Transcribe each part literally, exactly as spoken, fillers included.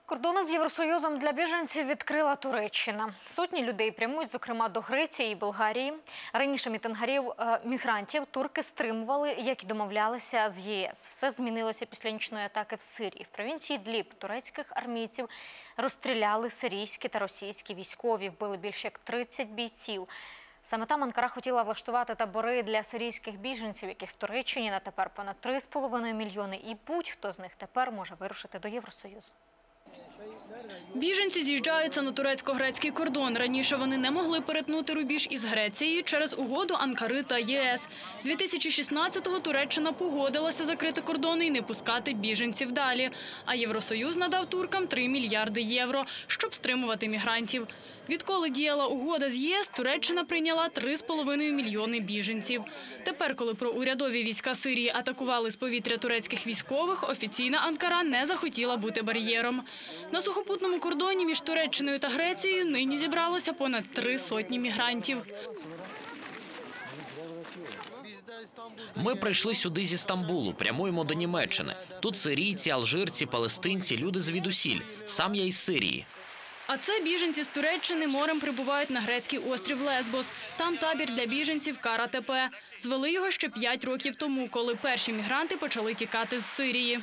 Кордони з Євросоюзом для біженців відкрила Туреччина. Сотні людей прямують, зокрема, до Греції і Болгарії. Раніше мітингарів, мігрантів турки стримували, як і домовлялися з ЄС. Все змінилося після нічної атаки в Сирії. В провінції Ідліб турецьких армійців розстріляли сирійські та російські військові, вбили більше як тридцять бійців. Саме там Анкара хотіла влаштувати табори для сирійських біженців, яких в Туреччині на тепер понад три з половиною мільйони, і будь-хто з них тепер може вирушити до Євросоюзу. Біженці з'їжджаються на турецько-грецький кордон. Раніше вони не могли перетнути рубіж із Грецією через угоду Анкари та ЄС. дві тисячі шістнадцятого Туреччина погодилася закрити кордони і не пускати біженців далі. А Євросоюз надав туркам три мільярди євро, щоб стримувати мігрантів. Відколи діяла угода з ЄС, Туреччина прийняла три з половиною мільйони біженців. Тепер, коли проурядові війська Сирії атакували з повітря турецьких військових, офіційна Анкара не захотіла бути бар'єром. На сухопутному кордоні між Туреччиною та Грецією нині зібралося понад три сотні мігрантів. Ми прийшли сюди зі Стамбулу, прямуємо до Німеччини. Тут сирійці, алжирці, палестинці, люди звідусіль. Сам я із Сирії. А це біженці з Туреччини морем прибувають на грецький острів Лесбос. Там табір для біженців КаРаТП. Звели його ще п'ять років тому, коли перші мігранти почали тікати з Сирії.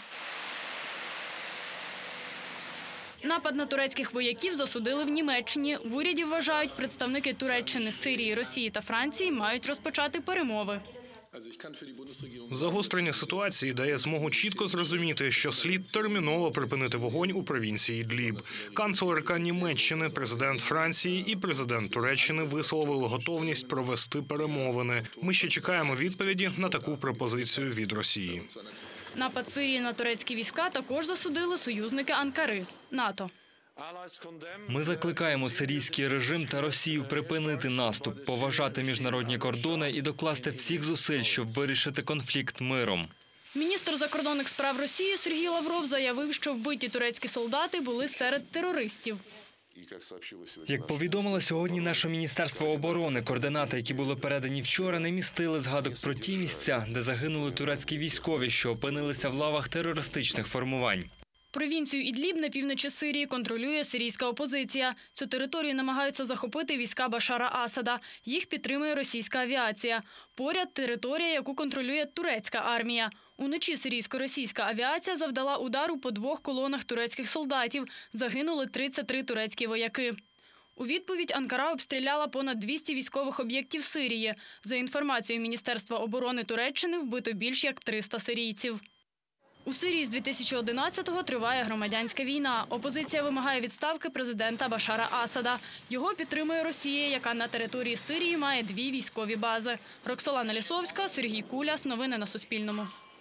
Напад на турецьких вояків засудили в Німеччині. В уряді вважають, представники Туреччини, Сирії, Росії та Франції мають розпочати перемови. Загострення ситуації дає змогу чітко зрозуміти, що слід терміново припинити вогонь у провінції Ідліб. Канцлерка Німеччини, президент Франції і президент Туреччини висловили готовність провести перемовини. Ми ще чекаємо відповіді на таку пропозицію від Росії. Напад Сирії на турецькі війська також засудили союзники Анкари – НАТО. Ми закликаємо сирійський режим та Росію припинити наступ, поважати міжнародні кордони і докласти всіх зусиль, щоб вирішити конфлікт миром. Міністр закордонних справ Росії Сергій Лавров заявив, що вбиті турецькі солдати були серед терористів. Як повідомило сьогодні наше Міністерство оборони, координати, які були передані вчора, не містили згадок про ті місця, де загинули турецькі військові, що опинилися в лавах терористичних формувань. Провінцію Ідліб на півночі Сирії контролює сирійська опозиція. Цю територію намагаються захопити війська Башара Асада. Їх підтримує російська авіація. Поряд – територія, яку контролює турецька армія. Уночі сирійсько-російська авіація завдала удару по двох колонах турецьких солдатів. Загинули тридцять три турецькі вояки. У відповідь Анкара обстріляла понад двісті військових об'єктів Сирії. За інформацією Міністерства оборони Туреччини, вбито більш як триста сирійців. У Сирії з дві тисячі одинадцятого триває громадянська війна. Опозиція вимагає відставки президента Башара Асада. Його підтримує Росія, яка на території Сирії має дві військові бази. Роксолана Лісовська, Сергій Куляс. Новини на Суспільному.